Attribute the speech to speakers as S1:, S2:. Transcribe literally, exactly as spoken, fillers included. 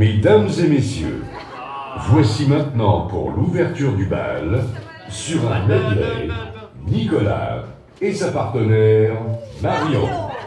S1: Mesdames et messieurs, voici maintenant pour l'ouverture du bal, sur un medley, Nicolas et sa partenaire Marion.